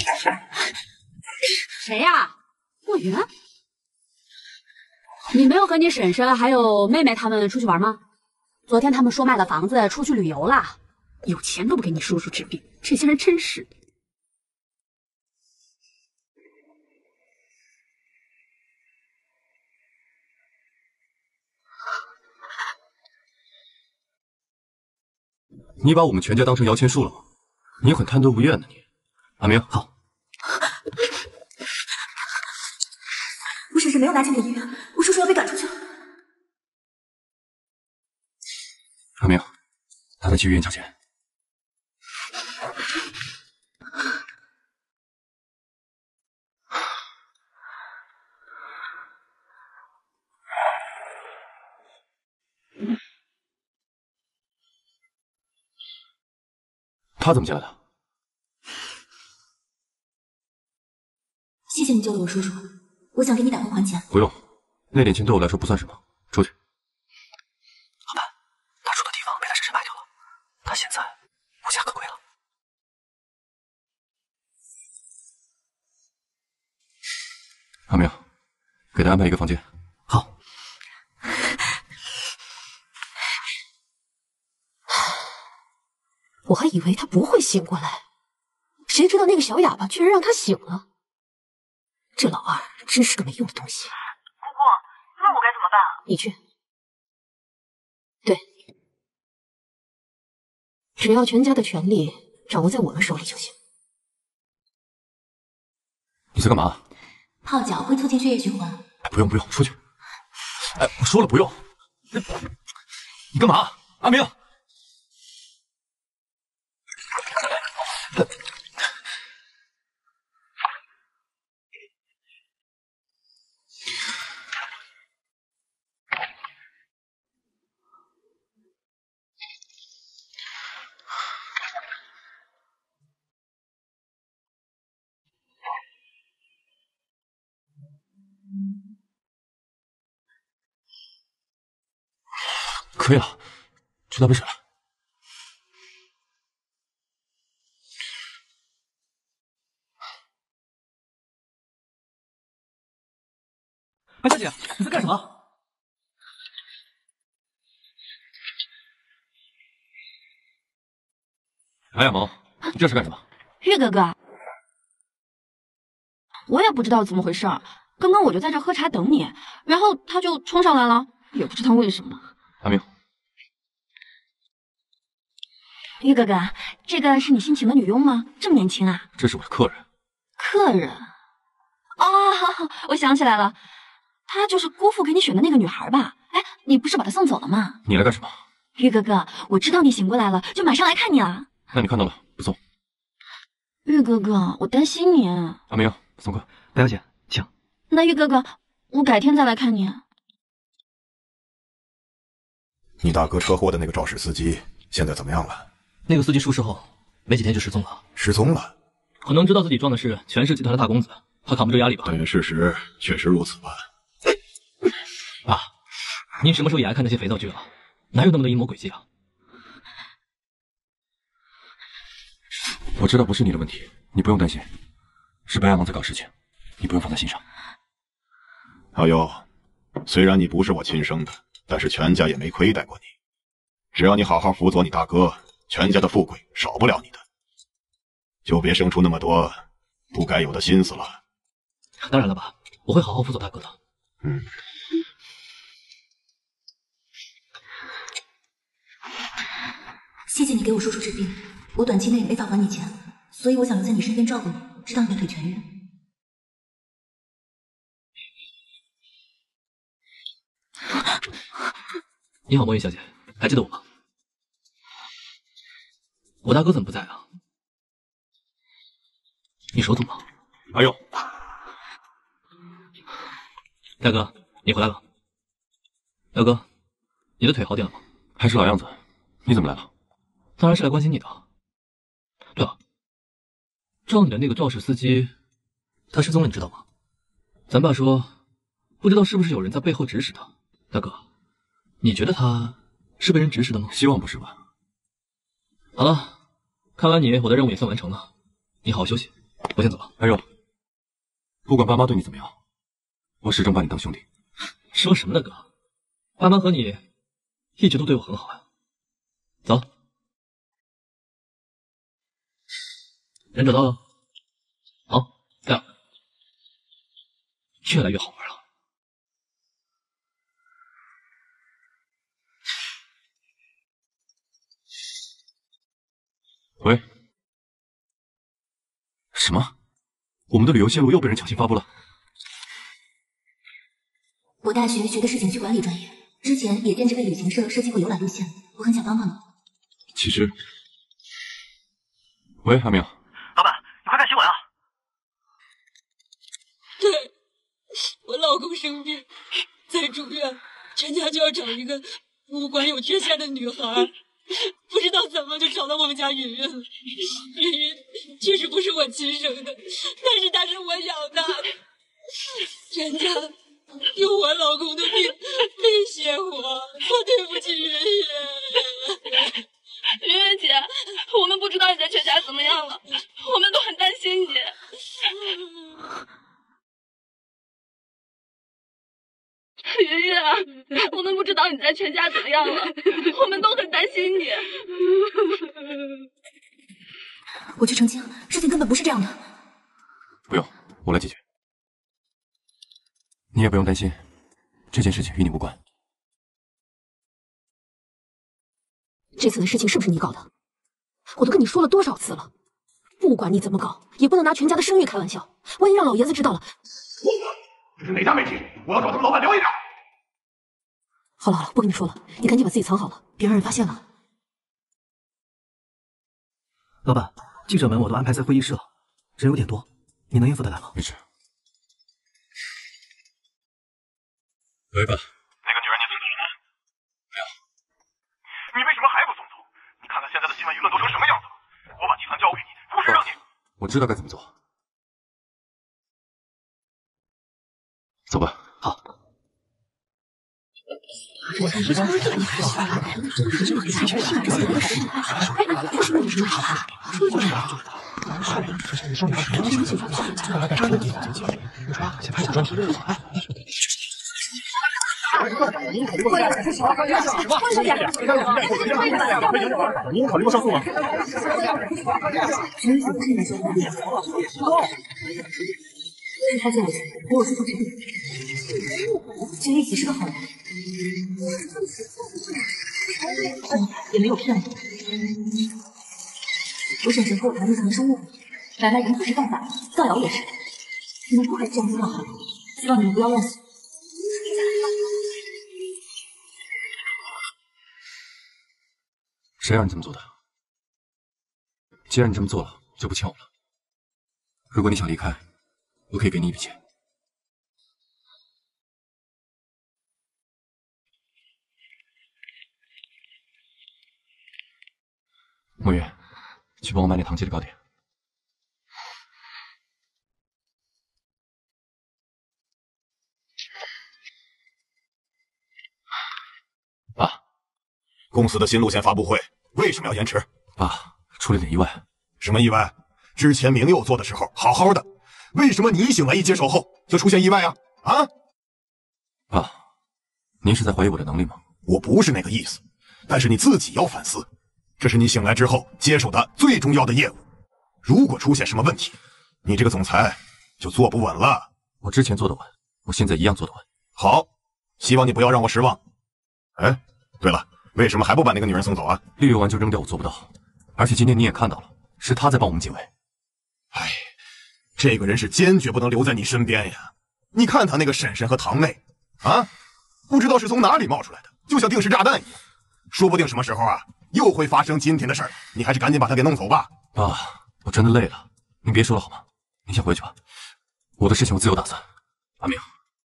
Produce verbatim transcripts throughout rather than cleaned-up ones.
谁呀？莫云？你没有和你婶婶还有妹妹他们出去玩吗？昨天他们说卖了房子出去旅游了，有钱都不给你叔叔治病，这些人真是的。 你把我们全家当成摇钱树了吗？你很贪得无厌呢，你。阿明，好。 我婶婶没有拿钱给医院，我叔叔要被赶出去了。 阿明，他在去医院交钱。他怎么进来的？ 谢谢你救了我叔叔，我想给你打工还钱。 不用，那点钱对我来说不算什么。出去。老板，他住的地方被他婶婶买掉了，他现在无家可归了。阿明，给他安排一个房间。好。 我还以为他不会醒过来，谁知道那个小哑巴居然让他醒了。这老二真是个没用的东西。 姑姑，那我该怎么办啊？ 你去。对，只要全家的权利掌握在我们手里就行。 你在干嘛？ 泡脚会促进血液循环。 哎，不用不用，出去。哎，我说了不用。你干嘛？阿明。可以了，去倒杯水来。 哎，小姐，你在干什么？ 哎，亚萌，你这是干什么？ 玉哥哥，我也不知道怎么回事，刚刚我就在这喝茶等你，然后他就冲上来了，也不知道为什么。 阿明， 玉哥哥，这个是你新请的女佣吗？这么年轻啊？ 这是我的客人。 客人？哦，我想起来了，她就是姑父给你选的那个女孩吧？哎，你不是把她送走了吗？ 你来干什么？ 玉哥哥，我知道你醒过来了，就马上来看你了。 那你看到了，不送。 玉哥哥，我担心你。 阿明，送客。 白小姐，请。 那玉哥哥，我改天再来看你。 你大哥车祸的那个肇事司机现在怎么样了？ 那个司机出事后没几天就失踪了。 失踪了？ 可能知道自己撞的是全氏集团的大公子，他扛不住压力吧？ 但愿事实确实如此吧。 爸，您什么时候也爱看那些肥皂剧了？哪有那么多阴谋诡计啊？ 我知道不是你的问题，你不用担心，是白亚萌在搞事情，你不用放在心上。 阿优，虽然你不是我亲生的，但是全家也没亏待过你。只要你好好辅佐你大哥，全家的富贵少不了你的，就别生出那么多不该有的心思了。 当然了，爸，我会好好辅佐大哥的。 嗯。 谢谢你给我叔叔治病，我短期内没法还你钱，所以我想留在你身边照顾你，直到你的腿痊愈。 你好，莫云小姐，还记得我吗？我大哥怎么不在啊？你手怎么了？ 阿佑， 大哥，你回来了。大哥，你的腿好点了吗？ 还是老样子。你怎么来了？ 当然是来关心你的。对了，撞你的那个肇事司机，他失踪了，你知道吗？咱爸说，不知道是不是有人在背后指使他。大哥，你觉得他是被人指使的吗？ 希望不是吧。 好了，看完你，我的任务也算完成了。你好好休息。 我先走了。 阿柔，不管爸妈对你怎么样，我始终把你当兄弟。 说什么呢，哥？爸妈和你一直都对我很好啊。走，人找到了。好，这样越来越好玩了。 喂，什么？我们的旅游线路又被人强行发布了？ 我大学学的是景区管理专业，之前也兼职为旅行社设计过游览路线，我很想帮帮你。 其实，喂，阿明， 老板，你快看新闻啊！ 对，我老公生病，在住院，全家就要找一个五官有缺陷的女孩。不知道怎么就找到我们家云云了。云云确实不是我亲生的，但是她是我养大的。全家用我老公的病威胁我，我对不起云云。 云云姐，我们不知道你在全家怎么样了，我们都很担心你。云云啊，我们不知道你在全家怎么样了，我们都很担心你。 我去澄清，事情根本不是这样的。 不用，我来解决。你也不用担心，这件事情与你无关。 这次的事情是不是你搞的？我都跟你说了多少次了，不管你怎么搞，也不能拿全家的声誉开玩笑。万一让老爷子知道了…… 这是哪家媒体？我要找他们老板聊一聊。 好了好了，不跟你说了，你赶紧把自己藏好了，别让人发现了。 老板，记者们我都安排在会议室了，人有点多，你能应付得来吗？ 没事。喂吧。 那个女人你送走了吗？没有。你为什么还不送走？你看看现在的新闻舆论都成什么样子了！我把集团交给你，不是让你…… 我知道该怎么做。走吧。 好。 您考虑过上诉吗？ 他见我给我输出指令，觉得你是个好人，也没有骗我。我选择和我团队谈生物，买卖人口是犯法，造谣也是。你们不可以这样冤枉我，希望你们不要乱想。 谁让你这么做的？既然你这么做了，就不欠我了。如果你想离开，我可以给你一笔钱。墨月，去帮我买点糖记的糕点。爸， 公司的新路线发布会为什么要延迟？ 爸，出了点意外。 什么意外？之前明佑做的时候好好的，为什么你醒来一接手后就出现意外啊？啊？ 爸，您是在怀疑我的能力吗？ 我不是那个意思，但是你自己要反思，这是你醒来之后接手的最重要的业务。如果出现什么问题，你这个总裁就坐不稳了。 我之前做得稳，我现在一样做得稳。 好，希望你不要让我失望。哎，对了，为什么还不把那个女人送走啊？ 利用完就扔掉，我做不到。而且今天你也看到了，是他在帮我们解围。 哎，这个人是坚决不能留在你身边呀！你看他那个婶婶和堂妹，啊，不知道是从哪里冒出来的，就像定时炸弹一样，说不定什么时候啊又会发生今天的事儿。你还是赶紧把他给弄走吧。 爸，我真的累了，您别说了好吗？您先回去吧，我的事情我自有打算。阿明，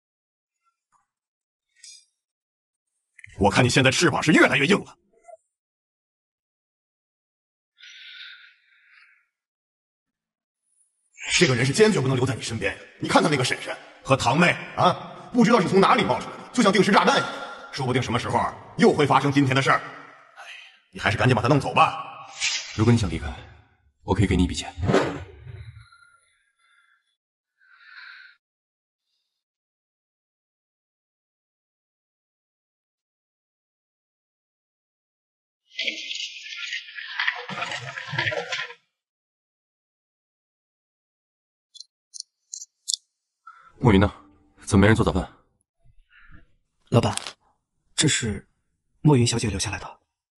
我看你现在翅膀是越来越硬了。这个人是坚决不能留在你身边。你看他那个婶婶和堂妹啊，不知道是从哪里冒出来的，就像定时炸弹一样，说不定什么时候啊又会发生今天的事儿。哎，你还是赶紧把他弄走吧。 如果你想离开，我可以给你一笔钱。 墨云呢？怎么没人做早饭？ 老板，这是墨云小姐留下来的。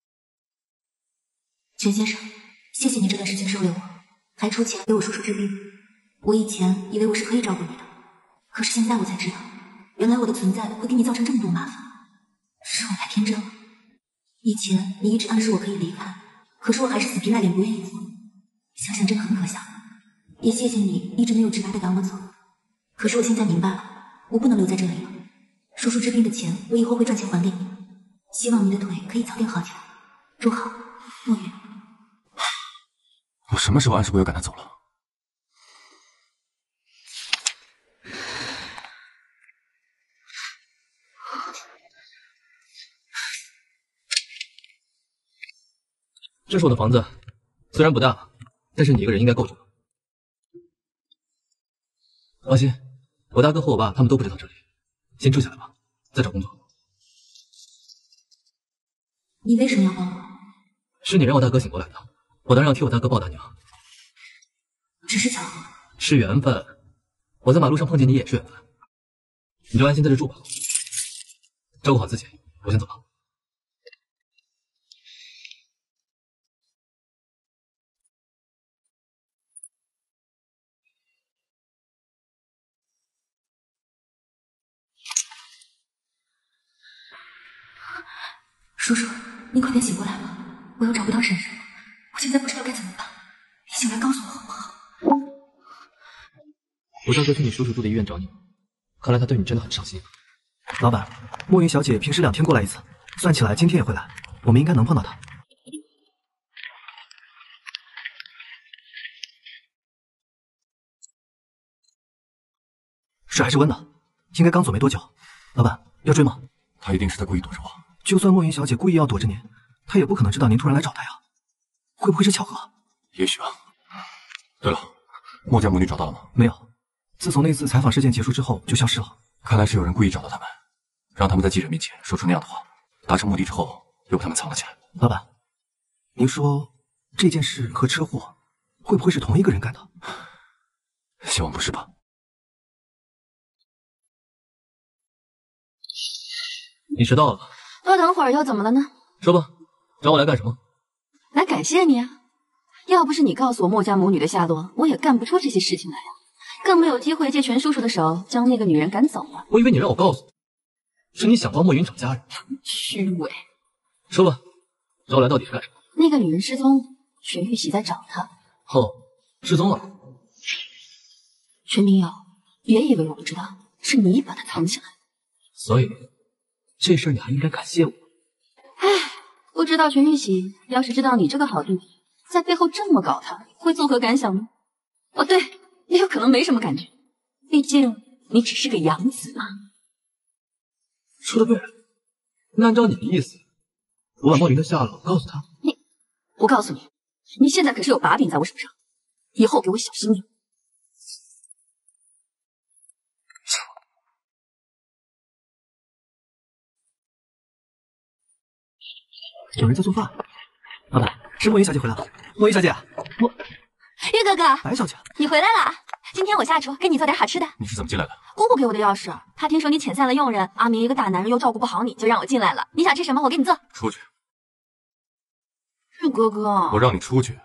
全先生，谢谢你这段时间收留我，还出钱给我叔叔治病。我以前以为我是可以照顾你的，可是现在我才知道，原来我的存在会给你造成这么多麻烦，是我太天真了。以前你一直暗示我可以离开，可是我还是死皮赖脸不愿意走，想想真的很可笑。也谢谢你一直没有直白的赶我走，可是我现在明白了，我不能留在这里了。叔叔治病的钱，我以后会赚钱还给你。希望你的腿可以早点好起来。祝好，墨云。 我什么时候暗示过要赶他走了？ 这是我的房子，虽然不大，但是你一个人应该够住。放心，我大哥和我爸他们都不知道这里，先住下来吧，再找工作。 你为什么要帮我？ 是你让我大哥醒过来的，我当然要替我大哥报答你啊。 只是巧合， 是缘分。我在马路上碰见你也是缘分，你就安心在这住吧，照顾好自己。我先走了。 叔叔，你快点醒过来吧，我又找不到婶婶了，我现在不知道该怎么办，你醒来告诉我好不好？ 我大哥去你叔叔住的医院找你，看来他对你真的很上心。 老板，墨云小姐平时两天过来一次，算起来今天也会来，我们应该能碰到她。水还是温的，应该刚走没多久。老板，要追吗？ 他一定是在故意躲着我。 就算墨云小姐故意要躲着您，她也不可能知道您突然来找她呀。会不会是巧合？ 也许吧。对了，墨家母女找到了吗？ 没有，自从那次采访事件结束之后就消失了。 看来是有人故意找到他们，让他们在记者面前说出那样的话，达成目的之后又把他们藏了起来。 老板，您说这件事和车祸会不会是同一个人干的？ 希望不是吧。 你迟到了。 多等会儿又怎么了呢？ 说吧，找我来干什么？ 来感谢你啊！要不是你告诉我墨家母女的下落，我也干不出这些事情来呀，更没有机会借全叔叔的手将那个女人赶走了。 我以为你让我告诉你，是你想帮墨云找家人。 虚伪！ 说吧，找我来到底是干什么？ 那个女人失踪，全玉玺在找她。 哦，失踪了。 全明友，别以为我不知道，是你把她藏起来。 所以这事儿你还应该感谢我。 唉，不知道全玉玺要是知道你这个好弟弟在背后这么搞他，会作何感想呢？哦，对，也有可能没什么感觉，毕竟你只是个养子嘛。 说的对，那按照你的意思，我把墨云的下落告诉他。 你，我告诉你，你现在可是有把柄在我手上，以后给我小心点。 有人在做饭。老板，是墨云小姐回来了。墨云小姐，墨玉哥哥， 白小姐， 你回来了。今天我下厨给你做点好吃的。 你是怎么进来的？ 姑姑给我的钥匙，她听说你遣散了佣人，阿明一个大男人又照顾不好你，就让我进来了。你想吃什么，我给你做。 出去。 玉哥哥， 我让你出去。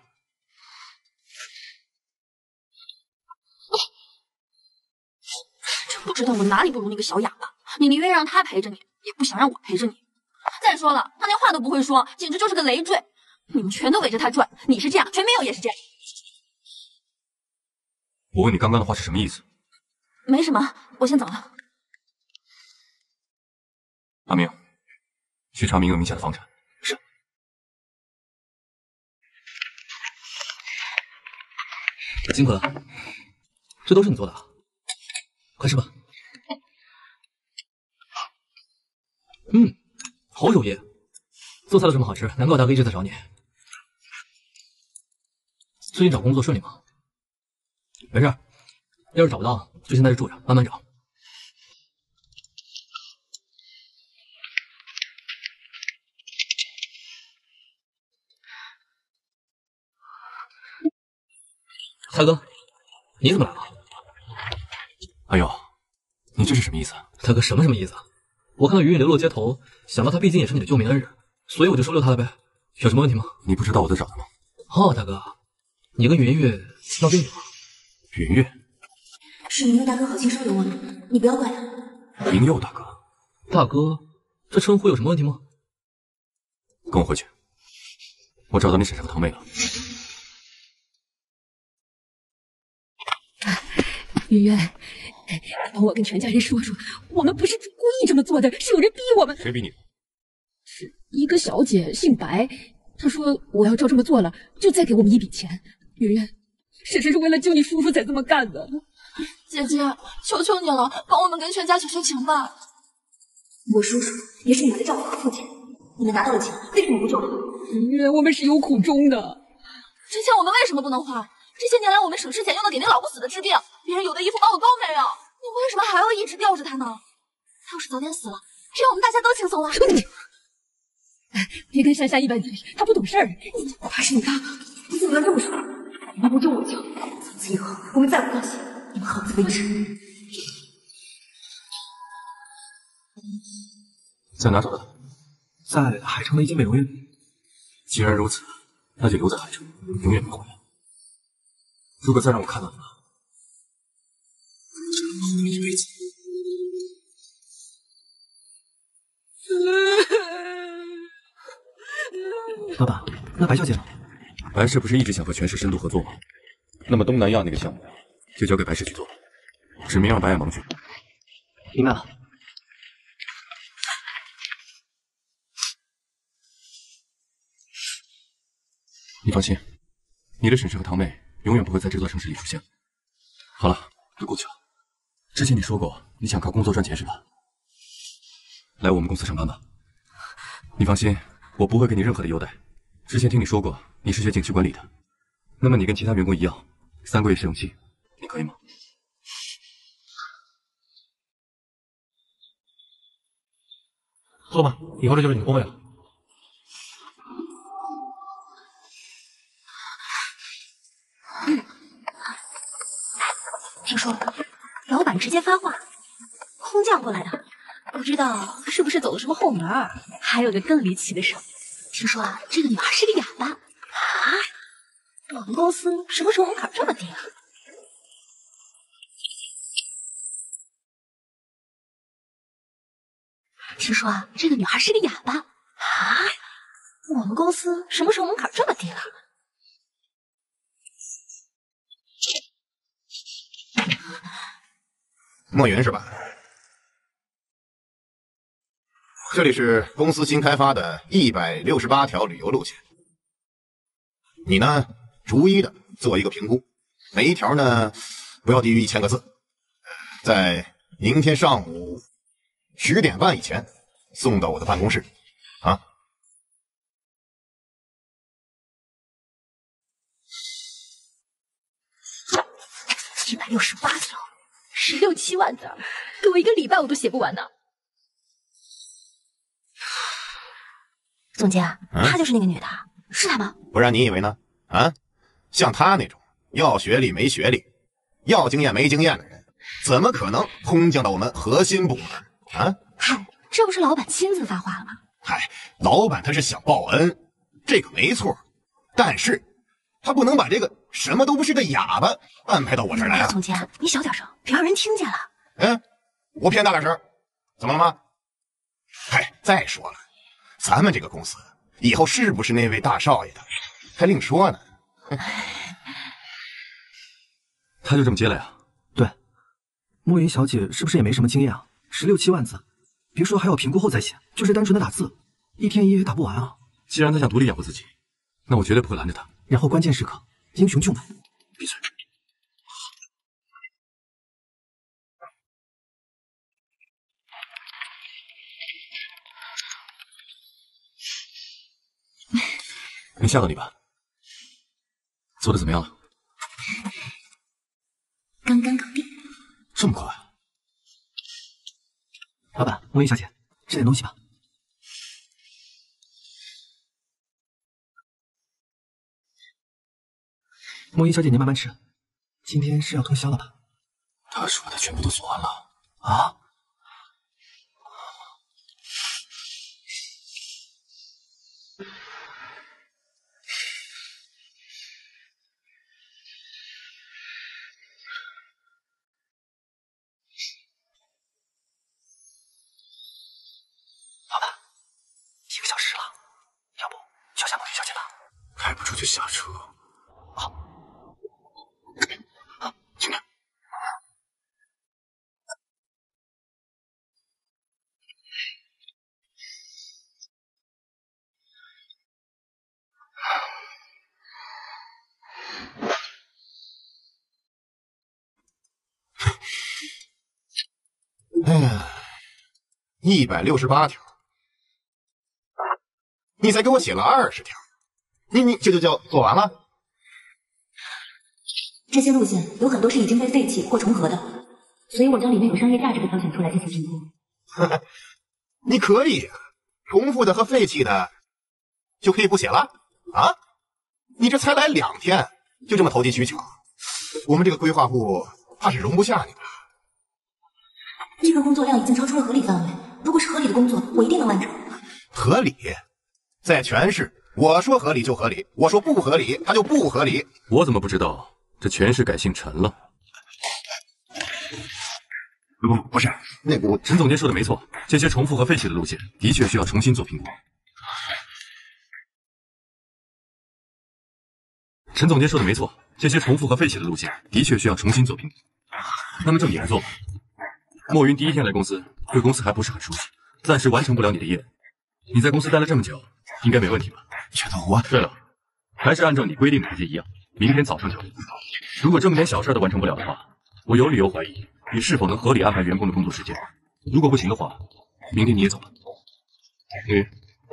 真不知道我哪里不如那个小哑巴。你宁愿让他陪着你，也不想让我陪着你。再说了，他连话都不会说，简直就是个累赘。你们全都围着他转，你是这样，全没有也是这样。 我问你刚刚的话是什么意思？ 没什么，我先走了。 阿明，去查明友名下的房产。 是。辛苦了，这都是你做的啊？快吃吧。嗯，好手艺，做菜都这么好吃，难怪我大哥一直在找你。最近找工作顺利吗？没事，要是找不到，就先在这住着，慢慢找。 蔡哥，你怎么来了？ 阿佑，你这是什么意思？ 大哥，什么什么意思？我看到云云流落街头，想到她毕竟也是你的救命恩人，所以我就收留她了呗。有什么问题吗？ 你不知道我在找她吗？ 哦，大哥，你跟云月闹别扭了？ 云月是明月大哥好心收留我的，你不要怪他。 明佑大哥， 大哥，这称呼有什么问题吗？ 跟我回去，我找到你婶婶和堂妹了。 云月，你帮我跟全家人说说，我们不是故意这么做的，是有人逼我们。 谁逼你的？ 是一个小姐，姓白，她说我要照这么做了，就再给我们一笔钱。云月，婶婶是为了救你叔叔才这么干的。 姐姐，求求你了，帮我们跟全家求求情吧。 我叔叔也是你们的丈夫和父亲，你们拿到了钱，为什么不救他？ 云月，我们是有苦衷的。 这钱我们为什么不能花？这些年来我们省吃俭用的给那老不死的治病，别人有的一副把我高没有，你为什么还要一直吊着他呢？他要是早点死了，这样我们大家都轻松了。 别跟珊珊一般见识，她不懂事儿。她是你大哥，你怎么能这么说？你们不救我就从此以后我们再无关系，你们好自为之。 在哪找的？ 在海城的一间美容院。 既然如此，那就留在海城，永远别回来。如果再让我看到你了，这一辈子。 老板，那白小姐呢？ 白氏不是一直想和全市深度合作吗？那么东南亚那个项目就交给白氏去做，指明让白眼盲去。 明白了。 你放心，你的婶婶和堂妹永远不会在这座城市里出现。好了，都过去了。之前你说过你想靠工作赚钱是吧？来我们公司上班吧。你放心，我不会给你任何的优待。之前听你说过你是学景区管理的，那么你跟其他员工一样，三个月试用期，你可以吗？ 坐吧，以后这就是你的工位了。 听说老板直接发话，空降过来的，不知道是不是走了什么后门。还有个更离奇的事，听说啊，这个女孩是个哑巴啊！我们公司什么时候门槛这么低啊？听说啊，这个女孩是个哑巴啊！我们公司什么时候门槛这么低了？ 莫云是吧？这里是公司新开发的一百六十八条旅游路线，你呢逐一的做一个评估，每一条呢不要低于一千个字，在明天上午十点半以前送到我的办公室啊。 一百六十八条，十六七万字，给我一个礼拜我都写不完呢。总监， 嗯、 她就是那个女的，是她吗？ 不然你以为呢？啊，像她那种要学历没学历、要经验没经验的人，怎么可能空降到我们核心部门啊？ 嗨，这不是老板亲自发话了吗？ 嗨，老板他是想报恩，这个没错，但是他不能把这个什么都不是个哑巴安排到我这儿来啊！ 总监，你小点声，别让人听见了。 嗯，我偏大点声，怎么了吗？嗨，再说了，咱们这个公司以后是不是那位大少爷的，还另说呢。 他就这么接了呀？ 对，莫云小姐是不是也没什么经验啊？十六七万字，别说还要评估后再写，就是单纯的打字，一天也打不完啊。 既然他想独立养活自己，那我绝对不会拦着他。 然后关键时刻，英雄救美。 闭嘴！没吓到你吧？做的怎么样了？ 刚刚搞定。 这么快？ 老板，莫云小姐，吃点东西吧。莫云小姐，您慢慢吃， 今天是要通宵了吧？ 他说的全部都锁完了。 啊？老板，一个小时了，要不叫下梦雨小姐吧？ 开不出去下车。 好。 进来。 哎呀，一百六十八条，你才给我写了二十条，你你这就叫做完了？ 这些路线有很多是已经被废弃或重合的，所以我将里面有商业价值的挑选出来进行评估。 你可以，重复的和废弃的就可以不写了啊？你这才来两天，就这么投机取巧，我们这个规划部怕是容不下你了。 这个工作量已经超出了合理范围，如果是合理的工作，我一定能完成。 合理，在全市，我说合理就合理，我说不合理，它就不合理。 我怎么不知道这全市改姓陈了？ 不，不是那个我， 陈总监说的没错，这些重复和废弃的路线的确需要重新做评估。陈总监说的没错，这些重复和废弃的路线的确需要重新做评估。那么就你来做吧。莫云第一天来公司，对公司还不是很熟悉，暂时完成不了你的业务。你在公司待了这么久，应该没问题吧？ 觉得我…… 对了，还是按照你规定的日期一样，明天早上就来。如果这么点小事都完成不了的话，我有理由怀疑你是否能合理安排员工的工作时间。如果不行的话，明天你也走了。莫云。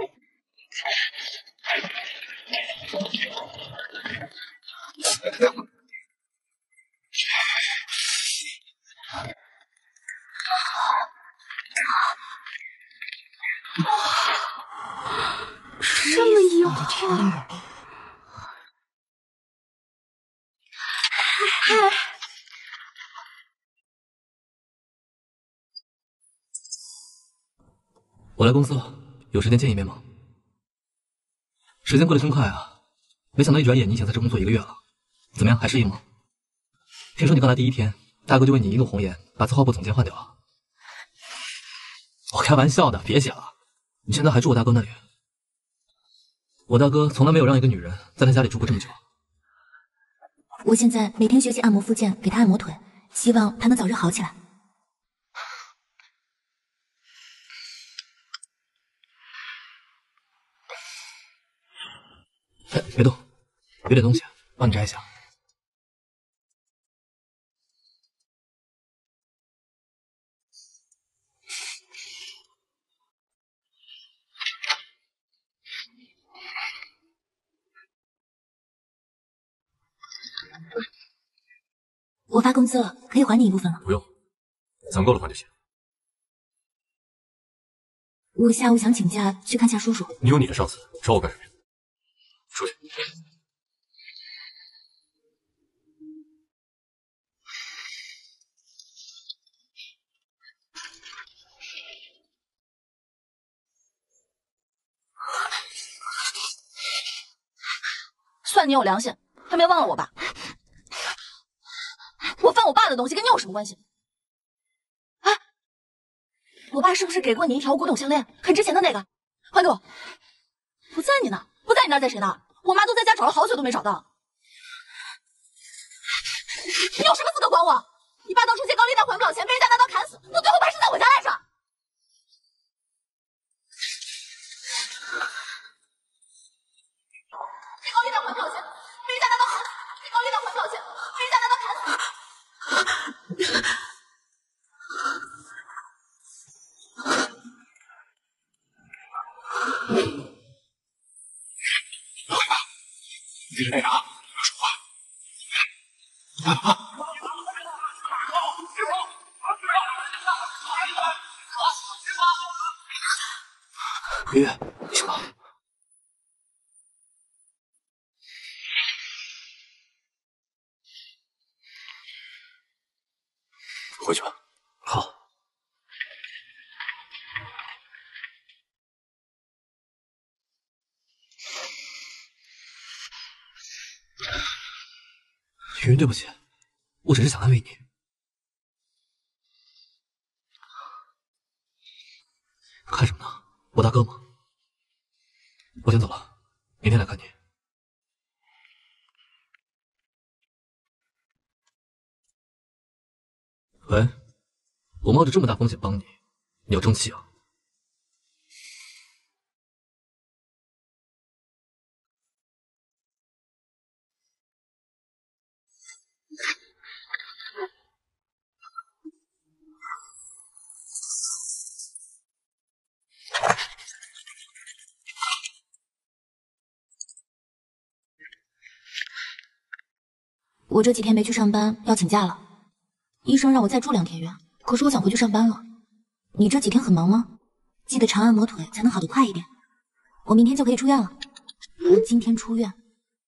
这么硬啊！ 我来公司了，有时间见一面吗？时间过得真快啊，没想到一转眼你已经在这工作一个月了，怎么样，还适应吗？听说你刚来第一天，大哥就为你一怒红颜，把策划部总监换掉了。我开玩笑的，别写了。你现在还住我大哥那里？我大哥从来没有让一个女人在他家里住过这么久。 我现在每天学习按摩复健，给他按摩腿，希望他能早日好起来。 哎，别动，有点东西，帮你摘一下。 我发工资了，可以还你一部分了。 不用，攒够了还就行。 我下午想请假去看夏叔叔。 你有你的上司，找我干什么呀？出去。 算你有良心，还没忘了我爸。我翻我爸的东西跟你有什么关系？啊，我爸是不是给过你一条古董项链，很值钱的那个？还给我！不在你那，不在你那在谁那？我妈都在家找了好久都没找到。你有什么资格管我？你爸当初借高利贷还不了钱，被人家拿刀砍死，到最后把尸在我家来着。借高利贷还不了钱，被人家拿刀砍死；借高利贷还不了钱，被人家拿刀砍死。 老黑吧，你在这待着啊，不要说话。啊！ 雨雨，你醒了。 回去吧。 好。 云云，对不起，我只是想安慰你。看什么呢？我大哥吗？我先走了，明天来看你。喂，我冒着这么大风险帮你，你要争气啊！ 我这几天没去上班，要请假了。医生让我再住两天院，可是我想回去上班了。你这几天很忙吗？记得常按摩腿，才能好得快一点。我明天就可以出院了。我今天出院。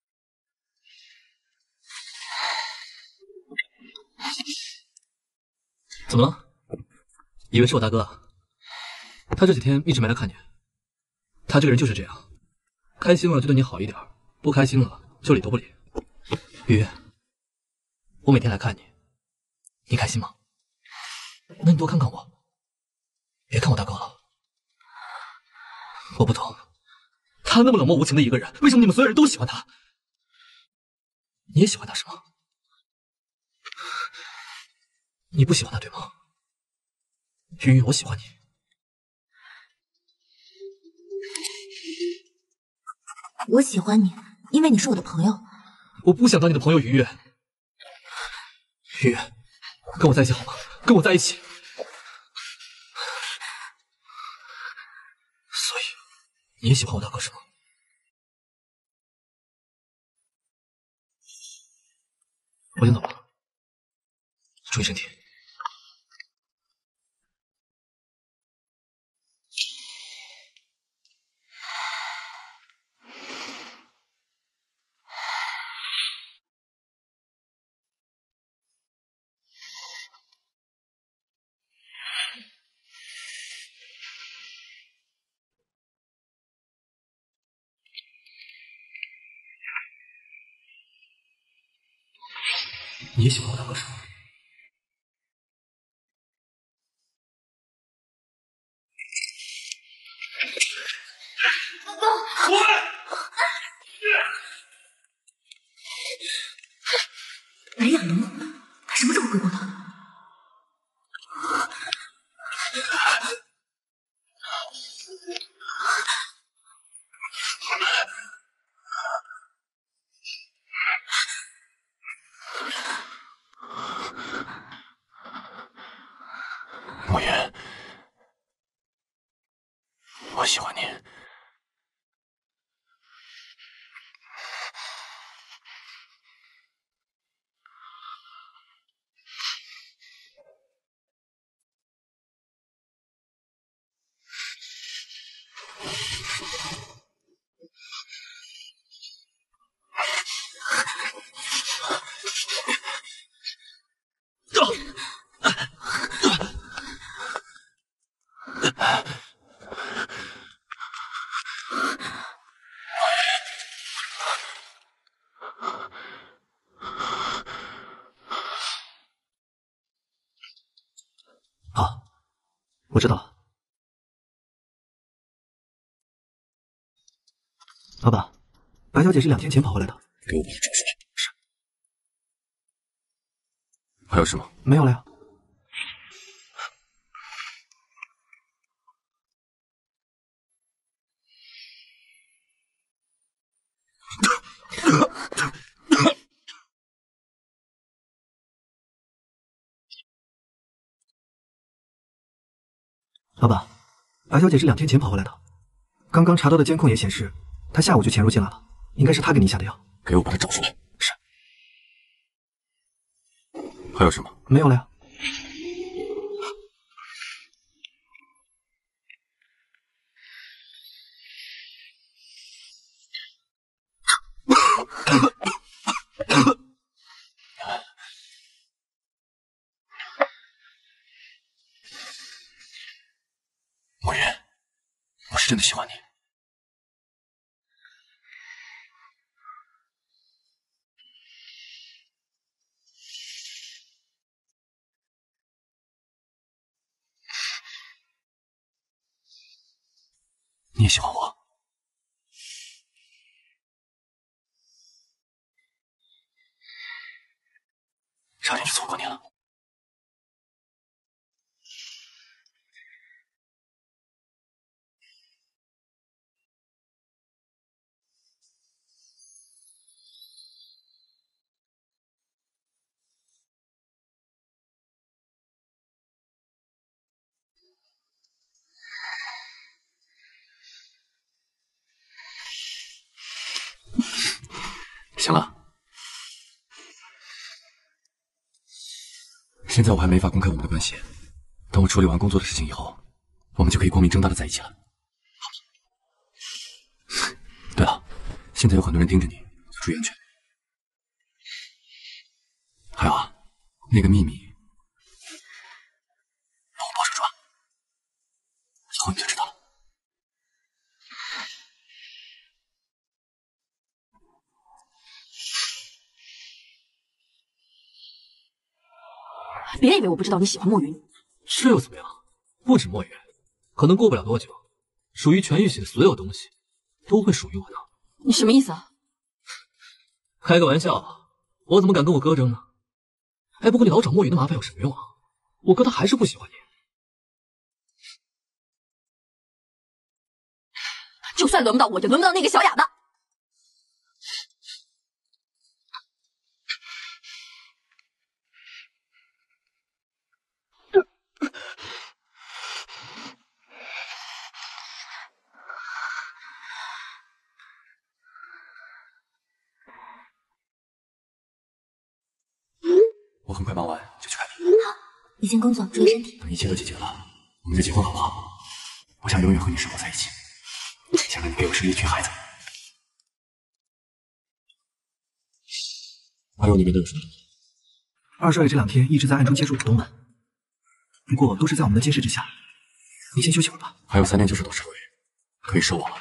怎么了？以为是我大哥啊？他这几天一直没来看你。他这个人就是这样，开心了就对你好一点，不开心了就理都不理。雨雨，我每天来看你，你开心吗？那你多看看我，别看我大哥了。我不懂，他那么冷漠无情的一个人，为什么你们所有人都喜欢他？你也喜欢他是吗？你不喜欢他对吗？云云，我喜欢你。 我喜欢你，因为你是我的朋友。 我不想当你的朋友，云云。云云，跟我在一起好吗？跟我在一起。所以，你也喜欢我大哥是吗？我先走了，注意身体。你也喜欢我大哥是吗？ 白养龙，他什么时候回国的？ 莫云，我喜欢你。 啊，我知道了。老板，白小姐是两天前跑回来的。 给我把她找出来。是。还有事吗？ 没有了呀。老板，白小姐是两天前跑回来的，刚刚查到的监控也显示，她下午就潜入进来了，应该是她给你下的药。 给我把她找出来。是。还有什么？ 没有了呀。 真的喜欢你。你也喜欢我。差点就错过你了。行了，现在我还没法公开我们的关系。等我处理完工作的事情以后，我们就可以光明正大的在一起了。对了，现在有很多人盯着你，要注意安全。还有啊，那个秘密，帮我保守住啊，以后你就知道了。 别以为我不知道你喜欢墨云。 这又怎么样？不止墨云，可能过不了多久，属于全玉玺的所有东西都会属于我的。 你什么意思啊？ 开个玩笑，我怎么敢跟我哥争呢？哎，不过你老找墨云的麻烦有什么用啊？我哥他还是不喜欢你。 就算轮不到我，也轮不到那个小哑巴。 我很快忙完就去看你。 好，你先工作，注意身体。 等一切都解决了，我们就结婚好不好？我想永远和你生活在一起，想让你给我生一群孩子。还有你们都有什么？ 二少爷这两天一直在暗中接触股东们，不过都是在我们的监视之下。你先休息会儿吧。 还有三天就是董事会，可以收我了。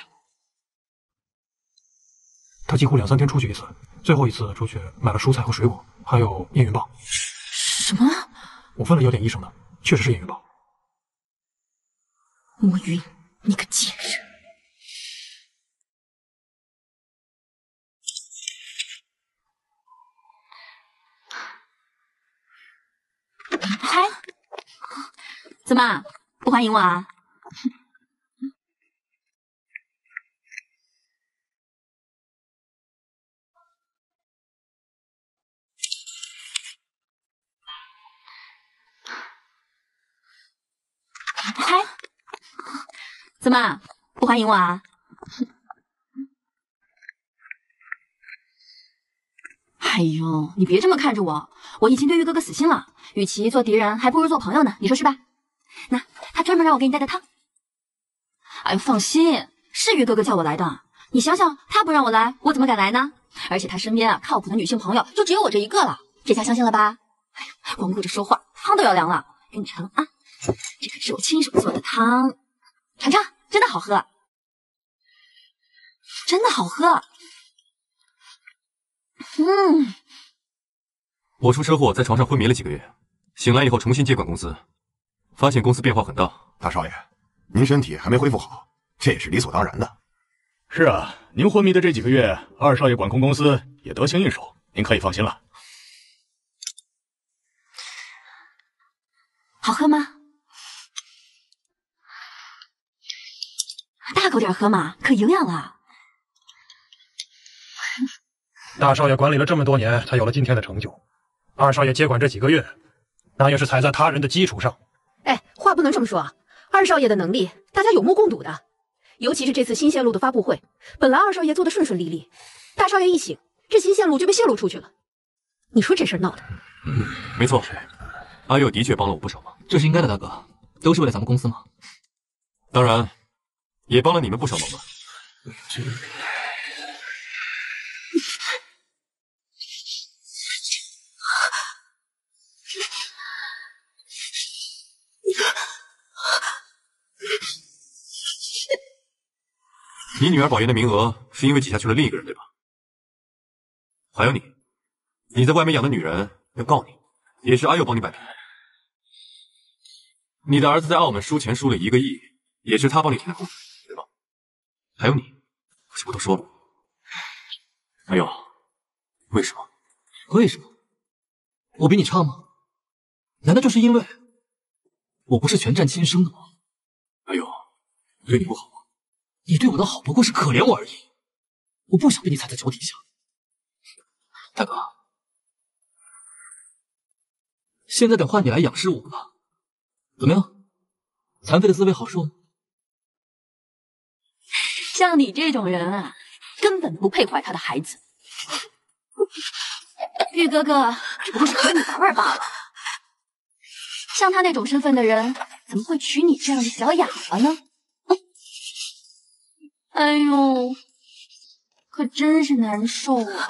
他几乎两三天出去一次，最后一次出去买了蔬菜和水果，还有验孕棒。 什么？ 我问了药店医生的，确实是验孕棒。 墨云，你个贱人！ 嗨，怎么不欢迎我啊？嗨，怎么不欢迎我啊？哎呦，你别这么看着我，我已经对玉哥哥死心了。与其做敌人，还不如做朋友呢，你说是吧？那他专门让我给你带的汤。哎呦，放心，是玉哥哥叫我来的。你想想，他不让我来，我怎么敢来呢？而且他身边啊，靠谱的女性朋友就只有我这一个了，这下相信了吧？哎呀，光顾着说话，汤都要凉了。给你尝啊，这可是我亲手做的汤，尝尝，真的好喝，真的好喝。嗯， 我出车祸在床上昏迷了几个月，醒来以后重新接管公司，发现公司变化很大。 大少爷，您身体还没恢复好，这也是理所当然的。 是啊，您昏迷的这几个月，二少爷管控公司也得心应手，您可以放心了。 好喝吗？大口点喝嘛，可营养了。 大少爷管理了这么多年，才有了今天的成就。二少爷接管这几个月，那也是踩在他人的基础上。 哎，话不能这么说啊！二少爷的能力，大家有目共睹的。尤其是这次新线路的发布会，本来二少爷做的顺顺利利，大少爷一醒，这新线路就被泄露出去了。你说这事儿闹的？ 嗯，没错，阿佑的确帮了我不少忙， 这是应该的，大哥，都是为了咱们公司嘛。 当然，也帮了你们不少忙吧。 这。 你女儿保研的名额是因为挤下去了另一个人，对吧？还有你，你在外面养的女人要告你，也是阿佑帮你摆平。你的儿子在澳门输钱输了一个亿，也是他帮你填的空，对吧？还有你，可是我都说了。阿佑，为什么？ 为什么？我比你差吗？难道就是因为我不是全战亲生的吗？ 阿佑，对你不好吗？ 你对我的好不过是可怜我而已，我不想被你踩在脚底下。大哥，现在得换你来养尸我了，怎么样？残废的滋味好受吗？ 像你这种人啊，根本不配怀他的孩子。玉哥哥只不过是和你玩玩罢了，像他那种身份的人，怎么会娶你这样的小哑巴呢？哎呦，可真是难受啊！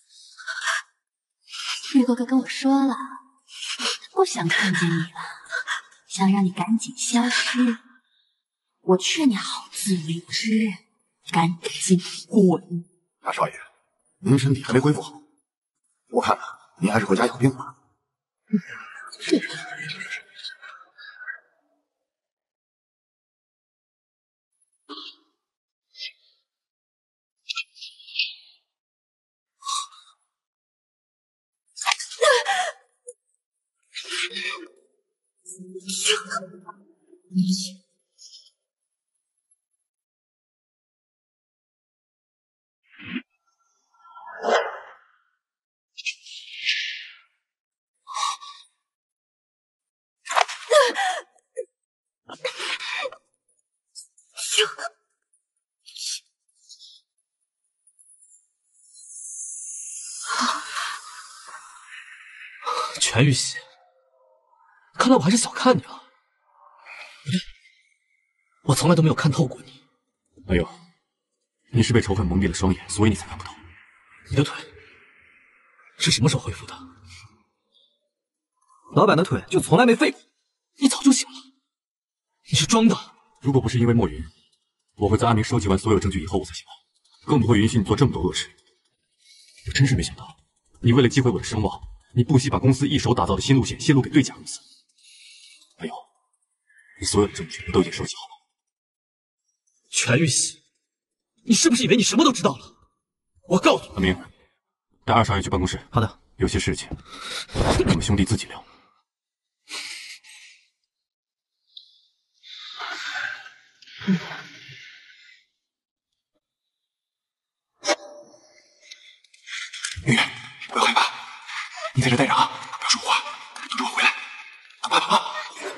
玉哥哥跟我说了，不想看见你了，想让你赶紧消失。我劝你好自为之，赶紧滚！ 大少爷，您身体还没恢复好，我看啊，您还是回家养病吧。 是。 全玉玺，看来我还是小看你了。不对，我从来都没有看透过你。 阿佑，你是被仇恨蒙蔽了双眼，所以你才看不透。 你的腿是什么时候恢复的？ 老板的腿就从来没废过。 你早就醒了，你是装的。 如果不是因为莫云，我会在阿明收集完所有证据以后我才醒来，更不会允许你做这么多恶事。我真是没想到，你为了击毁我的声望，你不惜把公司一手打造的新路线泄露给对家公司。还有，你所有的证据我都已经收集好了。 全玉玺，你是不是以为你什么都知道了？我告诉你， 阿明，带二少爷去办公室。 好的， 有些事情我们兄弟自己聊。 月月，不要害怕，你在这待着啊，不要说话，等着我回来。快跑吧！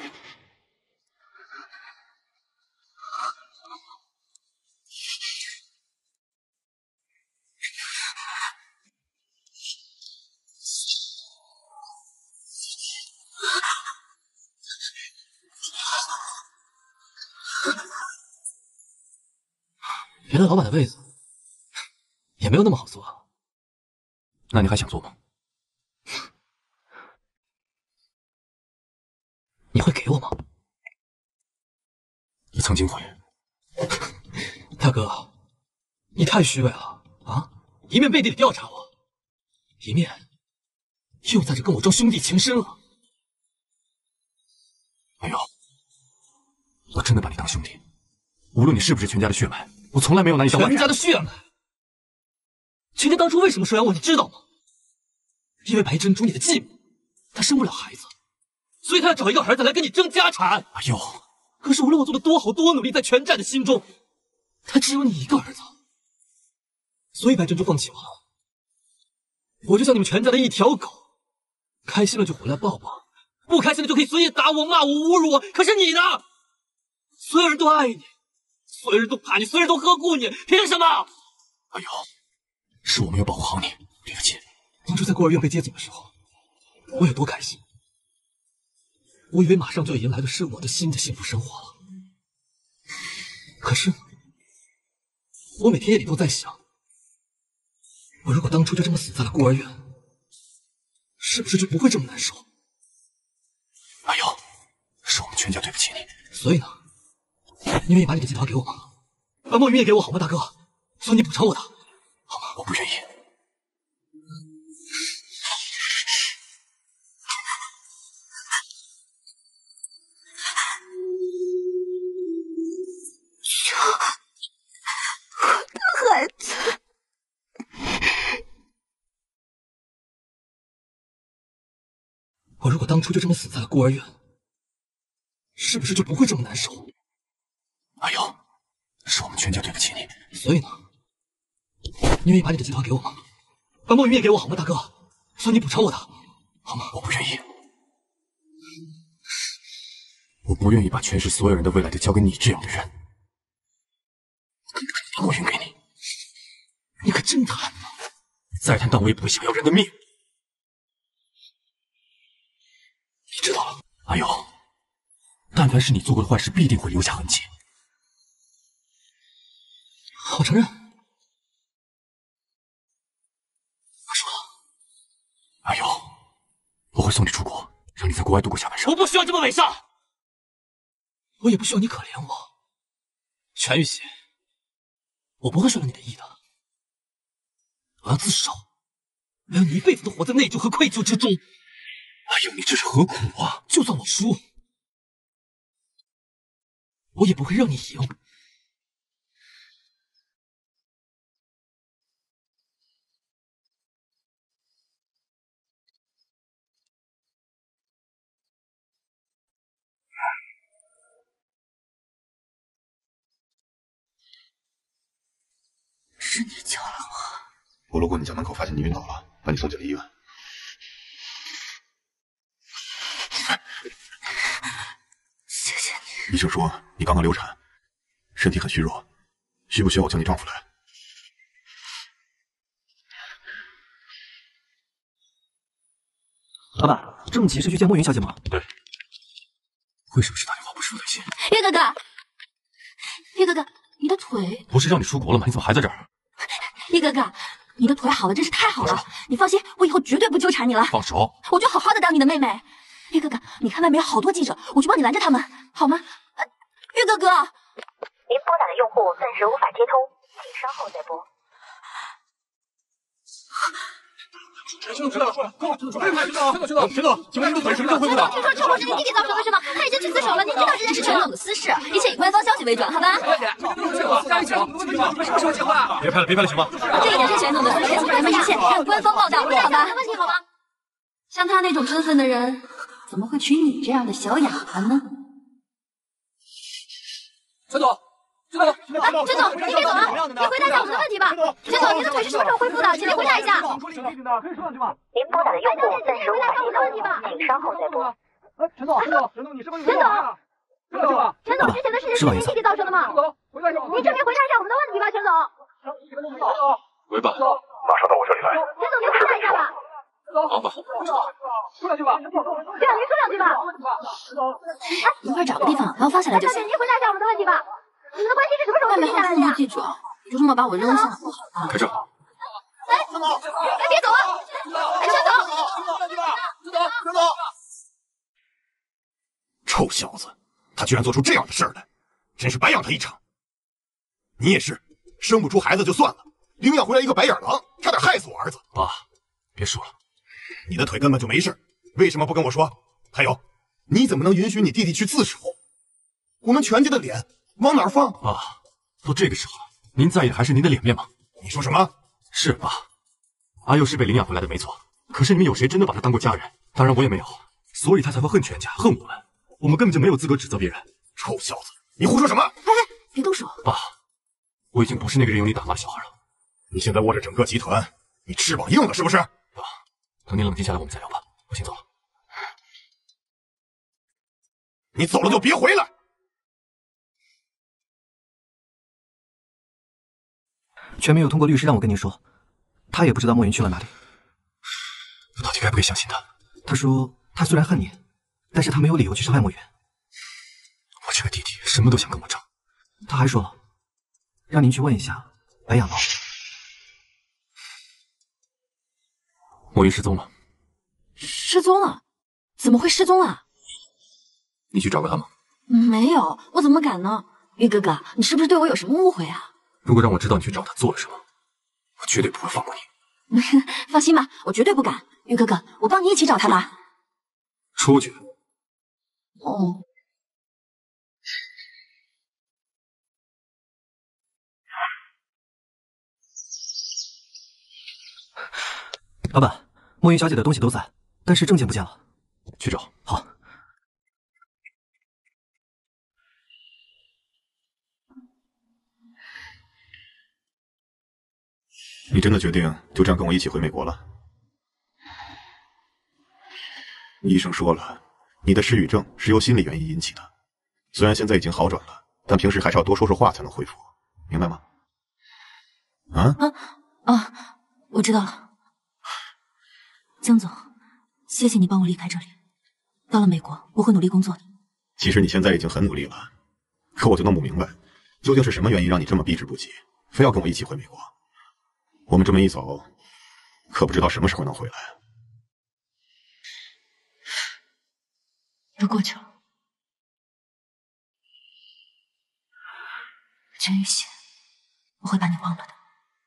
原来老板的位子也没有那么好坐啊。 那你还想做吗？ 你会给我吗？ 你曾经会。 大哥，你太虚伪了啊！一面背地里调查我，一面又在这跟我装兄弟情深了。 哎呦，我真的把你当兄弟，无论你是不是全家的血脉，我从来没有拿你当外人。 全家的血脉，全家当初为什么收养我，你知道吗？因为白珍珠你的继母，她生不了孩子，所以她要找一个儿子来跟你争家产。 哎呦， 可是无论我做的多好多努力，在全战的心中，他只有你一个儿子，所以白珍珠放弃我了。我就像你们全家的一条狗，开心了就回来抱抱，不开心了就可以随意打我、骂我、侮辱我。可是你呢？所有人都爱你，所有人都怕你，所有人都呵护你，凭什么？ 哎呦，是我没有保护好你，对不起。 当初在孤儿院被接走的时候，我有多开心！我以为马上就要迎来的是我的新的幸福生活了。可是，我每天夜里都在想，我如果当初就这么死在了孤儿院，是不是就不会这么难受？ 阿佑，是我们全家对不起你。 所以呢，你愿意把你的金条给我吗？ 把墨云也给我好吗，大哥？算你补偿我的，好吗？ 我不愿意。 孩子， 我如果当初就这么死在了孤儿院，是不是就不会这么难受？ 阿瑶，是我们全家对不起你。 所以呢，你愿意把你的集团给我吗？把墨云也给我好吗，大哥？算你补偿我的，好吗？ 我不愿意，我不愿意把全市所有人的未来都交给你这样的人。把墨云给你。 你可真贪呐！ 再贪到我也不会想要人的命。你知道了， 阿瑶，但凡是你做过的坏事，必定会留下痕迹。 我承认。 我说了，阿瑶，我会送你出国，让你在国外度过下半生。 我不需要这么伪善，我也不需要你可怜我。全玉玺，我不会顺了你的意的。我要自首，我要你一辈子都活在内疚和愧疚之中。 阿瑶，你这是何苦啊？ 就算我输，我也不会让你赢。 是你救了我。 我路过你家门口，发现你晕倒了，把你送进了医院。 谢谢你。 医生说你刚刚流产，身体很虚弱，需不需要我叫你丈夫来？ 老板，这么急是去见墨云小姐吗？ 对。为什么是打电话不是付短信？ 岳哥哥，岳哥哥，你的腿不是让你出国了吗？你怎么还在这儿？ 岳哥哥，你的腿好了，真是太好了！你放心，我以后绝对不纠缠你了。 放手！ 我就好好的当你的妹妹。岳哥哥，你看外面有好多记者，我去帮你拦着他们，好吗？呃、岳哥哥， 您拨打的用户暂时无法接通，请稍后再拨。 全总，全总，出来！快，全总，全总，全总，全总，请问您的腿什么时候恢复的？ 听说车祸是您弟弟造成的是吗？他已经去自首了，您知道这件事全总的私事，一切以官方消息为准，好吧？ 别拍了，别拍了，行吗？ 这一点是全总的私事，咱们一切按官方报道，好吧？没问题，好吗？ 像他那种身份的人，怎么会娶你这样的小哑巴呢？ 全总。陈总， 陈总，您别走啊！您回答一下我们的问题吧。陈总，您的腿是什么时候恢复的？请您回答一下。 您拨打的用户暂时无法接通，请稍后再拨。 陈总，陈总，陈总，你是不是？ 陈总，陈总，之前的事情是您弟弟造成的吗？您正面回答一下我们的问题吧，陈总。 喂吧， 马上到我这里来。 陈总，您回答一下吧。 好吧， 说两句吧。 对啊，您说两句吧。 哎，一块找个地方，然后放下来就行。 大姐，您回答一下我们的问题吧。你们的关系是什么时候外面定下来的呀？ 记者，就这么把我扔下，不好吧？ 开车。 哎，哎，别走啊！哎，陈总， 陈总，陈总，臭小子，他居然做出这样的事儿来，真是白养他一场。你也是，生不出孩子就算了，领养回来一个白眼狼，差点害死我儿子。 爸，别说了， 你的腿根本就没事，为什么不跟我说？还有，你怎么能允许你弟弟去自首？我们全家的脸往哪儿放？ 爸，都这个时候了，您在意的还是您的脸面吗？ 你说什么？ 是爸，阿佑是被领养回来的，没错。可是你们有谁真的把他当过家人？当然我也没有，所以他才会恨全家，恨我们。我们根本就没有资格指责别人。 臭小子，你胡说什么？哎哎，别动手！ 爸，我已经不是那个任由你打骂的小孩了。 你现在握着整个集团，你翅膀硬了是不是？ 爸，等你冷静下来，我们再聊吧。我先走了。 你走了就别回来。 全没有通过律师让我跟您说，他也不知道墨云去了哪里。 我到底该不该相信他？ 他说他虽然恨你，但是他没有理由去伤害墨云。 我这个弟弟什么都想跟我争。 他还说让您去问一下白养猫。 墨云失踪了。 失踪了？怎么会失踪啊？ 你去找过他吗？ 没有，我怎么敢呢？ 玉哥哥，你是不是对我有什么误会啊？ 如果让我知道你去找他做了什么，我绝对不会放过你。 放心吧，我绝对不敢。玉哥哥，我帮你一起找他吧。 出去。 哦。 老板，墨云小姐的东西都在，但是证件不见了。 去找。 好。 你真的决定就这样跟我一起回美国了？医生说了，你的失语症是由心理原因引起的，虽然现在已经好转了，但平时还是要多说说话才能恢复，明白吗？啊啊啊！我知道了。江总，谢谢你帮我离开这里。到了美国，我会努力工作的。 其实你现在已经很努力了，可我就弄不明白，究竟是什么原因让你这么避之不及，非要跟我一起回美国？我们这么一走，可不知道什么时候能回来。 都过去了。陈雨欣，我会把你忘了的。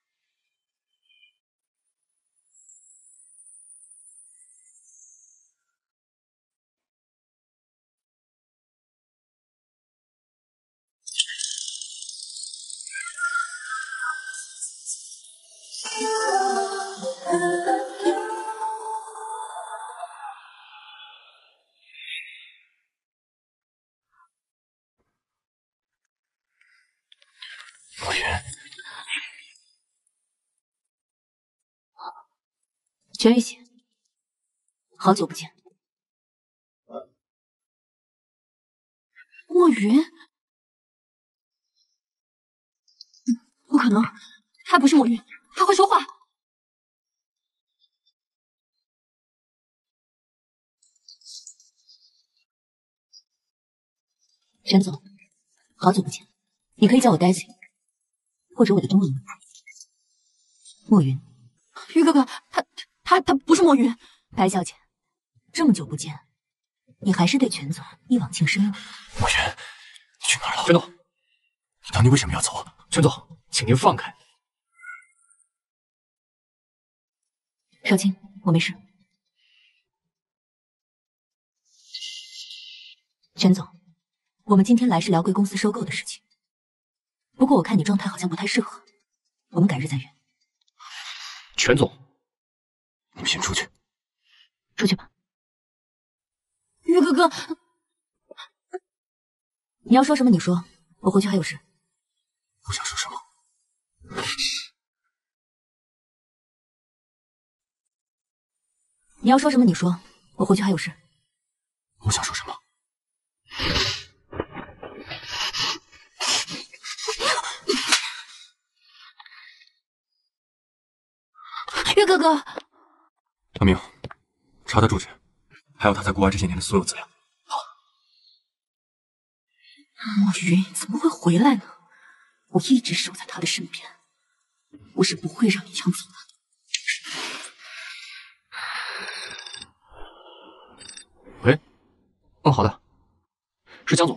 墨云， 全玉玺，好久不见。 墨云，不可能，他不是墨云，他会说话。 全总，好久不见，你可以叫我 Daisy， 或者我的中文名墨云。 于哥哥，他他他不是墨云。 白小姐，这么久不见，你还是对全总一往情深了。 墨云，你去哪儿了？ 全总， 你当你为什么要走？ 全总，请您放开。 少卿，我没事。全总，我们今天来是聊贵公司收购的事情。不过我看你状态好像不太适合，我们改日再约。 全总， 你们先出去。 出去吧。 于哥哥， 你要说什么你说，我回去还有事。 我想说什么？ 你要说什么你说，我回去还有事。 我想说什么？ 于哥哥， 阿明，查他住址，还有他在国外这些年的所有资料。好。 墨云怎么会回来呢？我一直守在他的身边，我是不会让你抢走的。 喂，嗯，好的，是江总。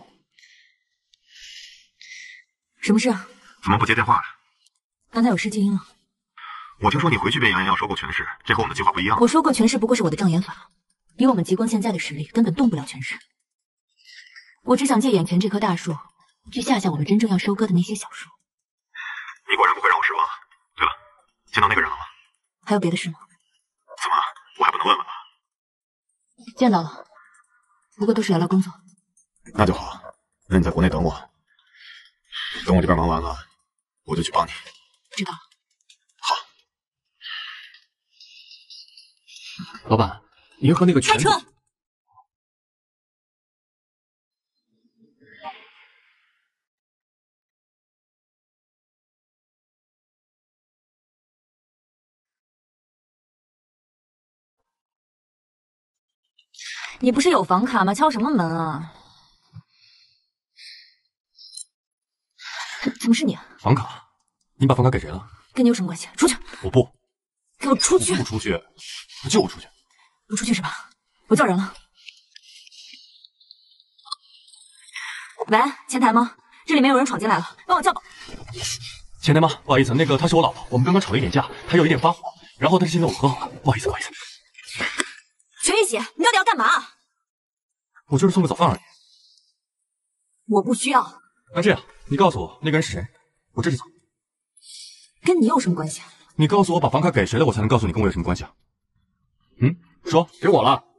什么事啊？ 怎么不接电话了？ 刚才有事静音了。 我听说你回去便扬言要收购全市，这和我们的计划不一样。 我收购全市不过是我的障眼法，以我们极光现在的实力，根本动不了全市。我只想借眼前这棵大树，去吓吓我们真正要收割的那些小树。 你果然不会让我失望。对了，见到那个人了吗？ 还有别的事吗？ 怎么，我还不能问问吗？ 见到了，不过都是聊聊工作。 那就好，那你在国内等我，等我这边忙完了，我就去帮你。 知道了。 好。 老板，您和那个全开车。 你不是有房卡吗？敲什么门啊？怎么是你啊？ 房卡？你把房卡给谁了？ 跟你有什么关系？出去！ 我不。 给我出去！ 我不出去，我就出去。 不出去是吧？我叫人了。喂，前台吗？ 这里面有人闯进来了，帮我叫保。 前台妈，不好意思，那个她是我老婆，我们刚刚吵了一点架，她有一点发火，然后但是现在我们和好了，不好意思，不好意思。 全玉玺，你到底要干嘛？ 我就是送个早饭而已。 我不需要。 那这样，你告诉我那个人是谁，我这就走。 跟你有什么关系啊？ 你告诉我把房卡给谁了，我才能告诉你跟我有什么关系啊？嗯，说， 给我了，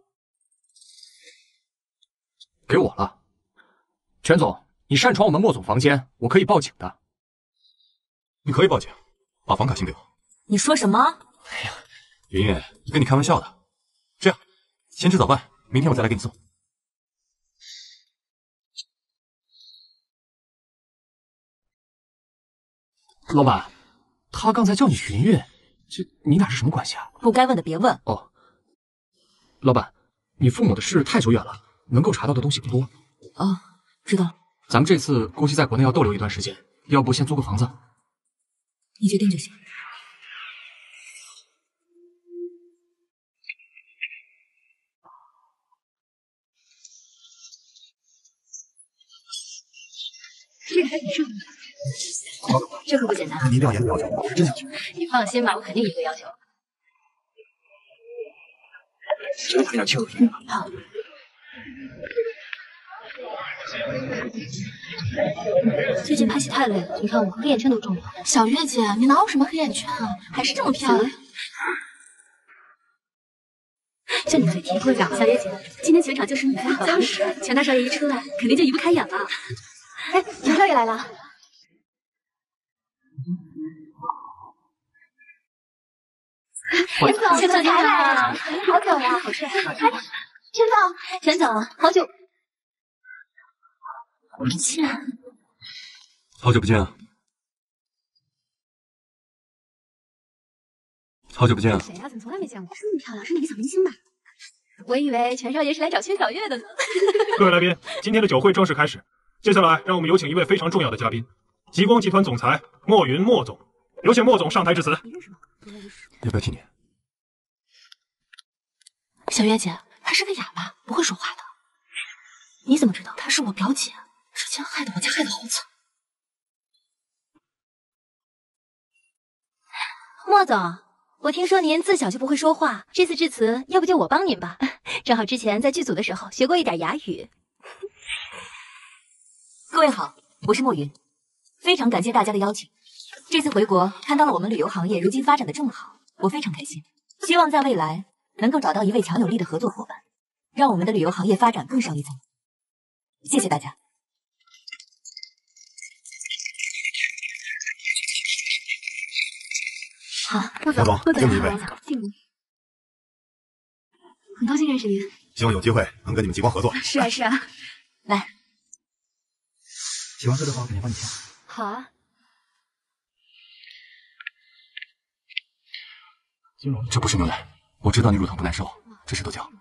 给我了。全总，你擅闯我们莫总房间，我可以报警的。 你可以报警，把房卡先给我。 你说什么？ 哎呀，云云，跟你开玩笑的。这样，先吃早饭，明天我再来给你送。 老板，他刚才叫你云云，这你俩是什么关系啊？ 不该问的别问。 哦，老板，你父母的事太久远了，能够查到的东西不多。 哦，知道了。 咱们这次估计在国内要逗留一段时间，要不先租个房子？ 你决定就行。 这个还挺适合你。这可不简单。 您调研的要求，我是真想去。 你放心吧，我肯定也会要求。 这个肯定要清楚一点。 好。最近拍戏太累了，你看我黑眼圈都重了。 小月姐，你哪有什么黑眼圈啊？还是这么漂亮。 就你嘴甜，会长。小月姐，今天全场就是你最好了。全大少爷一出来，肯定就移不开眼了。 哎，全少爷来了。 全总，全总您好， 好久呀， 好帅。 哎，全总， 全总，好久。 不见。 好久不见啊！好久不见啊！ 谁呀？怎么从来没见过？这么漂亮，是哪个小明星吧？我以为全少爷是来找薛小月的呢。 各位来宾，今天的酒会正式开始。接下来，让我们有请一位非常重要的嘉宾——极光集团总裁莫云莫总，有请莫总上台致辞。 你认识吗？ 要不要听你？ 小月姐，她是个哑巴，不会说话的。你怎么知道？她是我表姐，之前害得我家害得好惨。 莫总，我听说您自小就不会说话，这次致辞要不就我帮您吧，正好之前在剧组的时候学过一点哑语。 各位好，我是莫云，非常感谢大家的邀请。这次回国看到了我们旅游行业如今发展的这么好，我非常开心。希望在未来能够找到一位强有力的合作伙伴，让我们的旅游行业发展更上一层楼。谢谢大家。 好，莫总， 莫总， 敬你一杯。 敬你。很高兴认识您。 希望有机会能跟你们极光合作。 是啊，是啊。 来， 喜欢喝的话，肯定帮你添。 好啊。 这不是牛奶，我知道你乳糖不耐受，这是豆浆。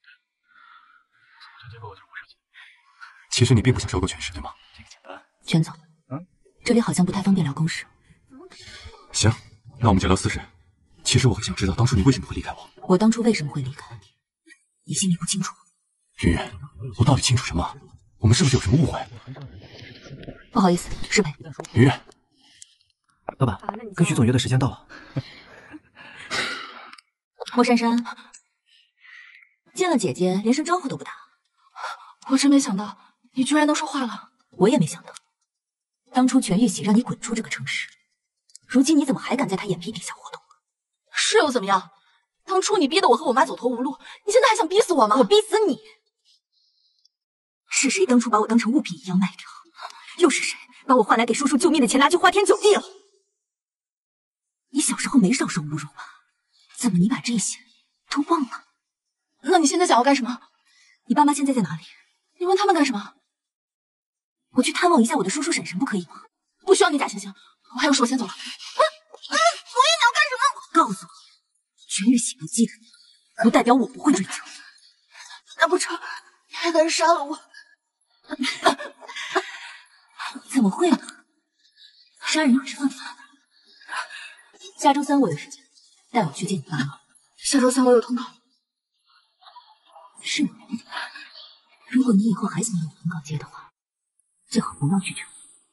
其实你并不想收购全市，对吗？ 全总，嗯，这里好像不太方便聊公事。 行，那我们就聊私事。其实我很想知道，当初你为什么会离开我？ 我当初为什么会离开？你心里不清楚。 云云，我到底清楚什么？我们是不是有什么误会？ 不好意思，失陪。 云云， 老板，跟徐总约的时间到了。 莫珊珊，见了姐姐连声招呼都不打， 我真没想到你居然能说话了。 我也没想到，当初全玉玺让你滚出这个城市，如今你怎么还敢在他眼皮底下活动？ 是又怎么样？当初你逼得我和我妈走投无路，你现在还想逼死我吗？ 我逼死你！是谁当初把我当成物品一样卖掉？又是谁把我换来给叔叔救命的钱拿去花天酒地了？你小时候没少受侮辱吧？怎么你把这些都忘了？ 那你现在想要干什么？ 你爸妈现在在哪里？ 你问他们干什么？ 我去探望一下我的叔叔婶婶，不可以吗？ 不需要你假惺惺，我还有事，我先走了。嗯嗯，我你要干什么？ 告诉我，全玉玺不记得你，不代表我不会追究。 难不成你还敢杀了我？ 怎么会呢？杀人可是犯法的。下周三我有时间，带我去见你爸妈。 下周三我有通告。 是吗？如果你以后还想让我通告接的话，最好不要拒绝我。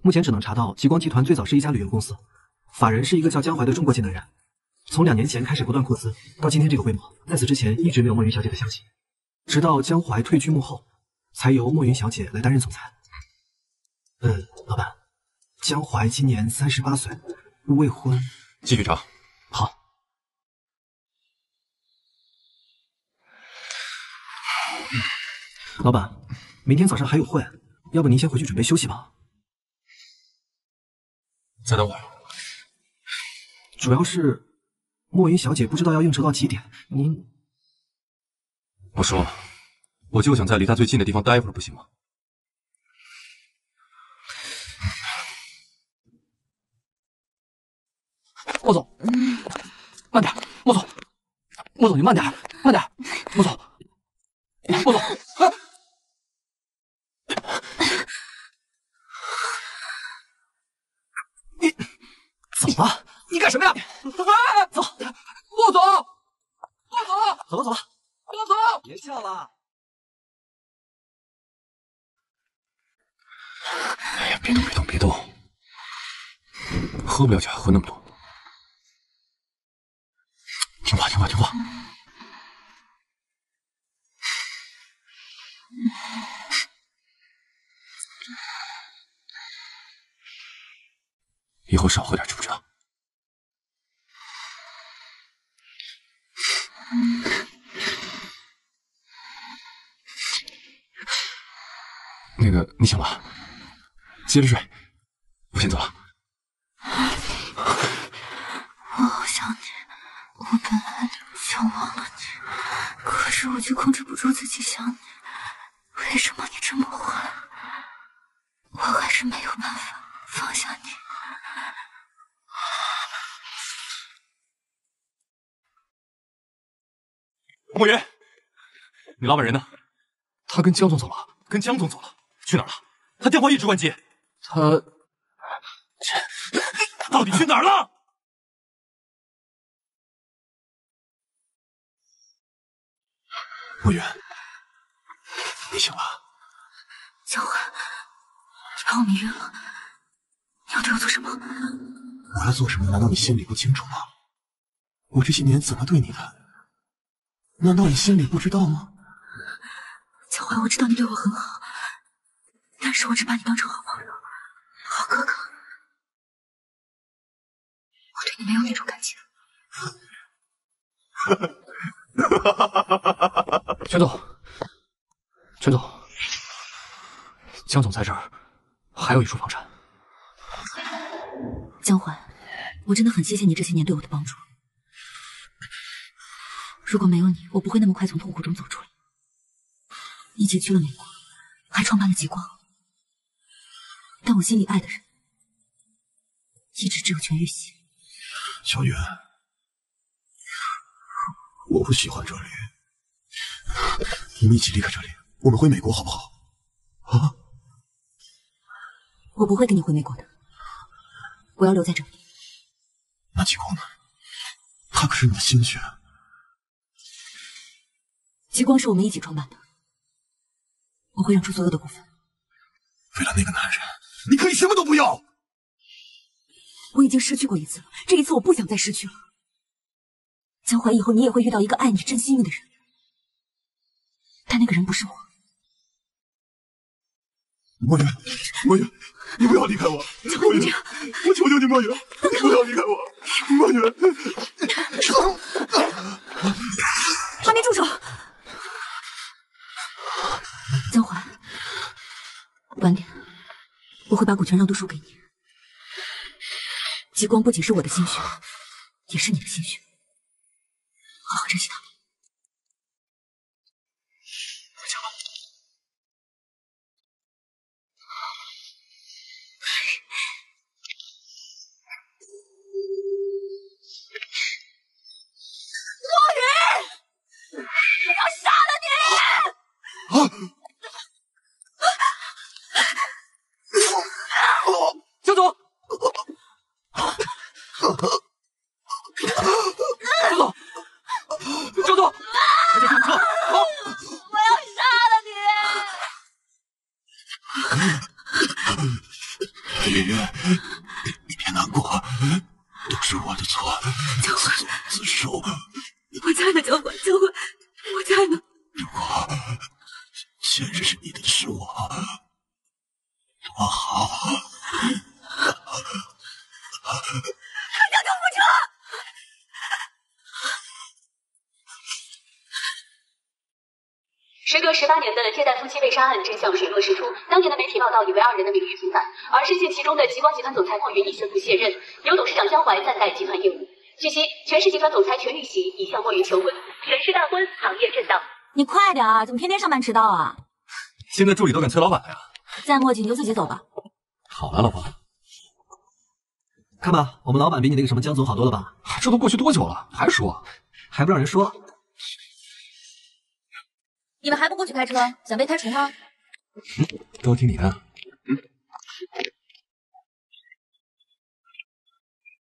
目前只能查到极光集团最早是一家旅游公司，法人是一个叫江淮的中国籍男人，从两年前开始不断扩资，到今天这个规模。在此之前一直没有墨云小姐的消息，直到江淮退居幕后，才由墨云小姐来担任总裁。呃，老板，江淮今年三十八岁，未婚。 继续查。 好。老板，明天早上还有会，要不您先回去准备休息吧。 再等会儿。 主要是墨云小姐不知道要应酬到几点，您…… 我说了，我就想在离她最近的地方待会儿，不行吗？ 莫总，慢点，莫总，莫总你慢点，慢点，莫总，莫总。你怎么了？你干什么呀？走，莫总，莫总， 走了走了， 莫总， 别叫了。 哎呀，别动别动别动，喝不了酒还喝那么多。听话听话听话。以后少喝点，知不知道？那个，你醒了，接着睡，我先走了。 我好想你，我本来想忘了你，可是我却控制不住自己想你。为什么你这么坏？我还是没有办法放下你。 墨云，你老板人呢？ 他跟江总走了。 跟江总走了？去哪儿了？他电话一直关机。 他他到底去哪儿了？墨云，你醒了？ 江淮，你把我迷晕了，你要对我做什么？ 我要做什么？难道你心里不清楚吗？我这些年怎么对你的？难道你心里不知道吗？ 江淮，我知道你对我很好，但是我只把你当成好朋友、好哥哥，我对你没有那种感情。 全总，全总，江总在这儿还有一处房产。 江淮，我真的很谢谢你这些年对我的帮助。如果没有你，我不会那么快从痛苦中走出来。你一起去了美国，还创办了极光，但我心里爱的人，一直只有全玉玺。 小远，我不喜欢这里，我们一起离开这里，我们回美国好不好？啊？ 我不会跟你回美国的，我要留在这里。 那极光呢？他可是你的心血。 极光是我们一起创办的，我会让出所有的股份。 为了那个男人，你可以什么都不要。 我已经失去过一次了，这一次我不想再失去了。江淮，以后你也会遇到一个爱你、真心你的人，但那个人不是我。 墨云，墨云，你不要离开我！ 江淮，你这样， 我求求你，墨云，你不要离开我！墨云， 还没住手！江淮，晚点，我会把股权让渡输给你。极光不仅是我的心血，也是你的心血，好好珍惜它。 回家吧。 墨云，我要杀了你！ 啊！ 江总，江总，江总，快点救护车！好， 我要杀了你！ 圆圆，你别难过，都是我的错， 交换， 自首。 我在呢，交换，交换，我在呢。 如果前世是你的是我，多好！ 大家救不成！ 时隔十八年的借贷夫妻被杀案真相水落石出，当年的媒体报道以为二人的名誉平反，而深陷其中的极光集团总裁莫云已宣布卸任，由董事长江淮暂代集团业务。据悉，全市集团总裁全玉玺已向莫云求婚，全市大婚，行业震荡。 你快点啊！怎么天天上班迟到啊？ 现在助理都敢催老板了呀！ 再磨叽你就自己走吧。 好了，老婆。 看吧，我们老板比你那个什么江总好多了吧？ 这都过去多久了，还说？ 还不让人说？ 你们还不过去开车？想被开除吗？ 都听你的。嗯。